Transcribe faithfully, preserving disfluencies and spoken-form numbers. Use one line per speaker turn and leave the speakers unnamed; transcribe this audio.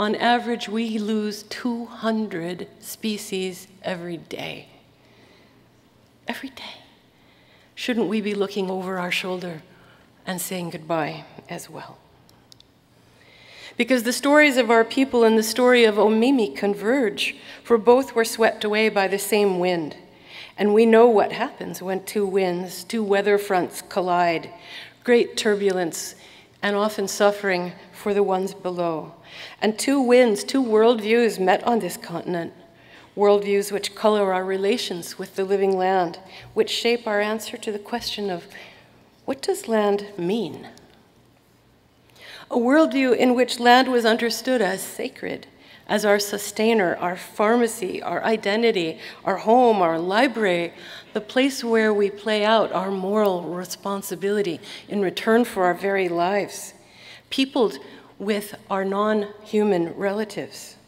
On average, we lose two hundred species every day. Every day. Shouldn't we be looking over our shoulder and saying goodbye as well? Because the stories of our people and the story of Omimi converge, for both were swept away by the same wind. And we know what happens when two winds, two weather fronts collide, great turbulence and often suffering for the ones below. And two winds, two worldviews met on this continent, worldviews which color our relations with the living land, which shape our answer to the question of, what does land mean? A worldview in which land was understood as sacred, as our sustainer, our pharmacy, our identity, our home, our library, the place where we play out our moral responsibility in return for our very lives, peopled with our non-human relatives.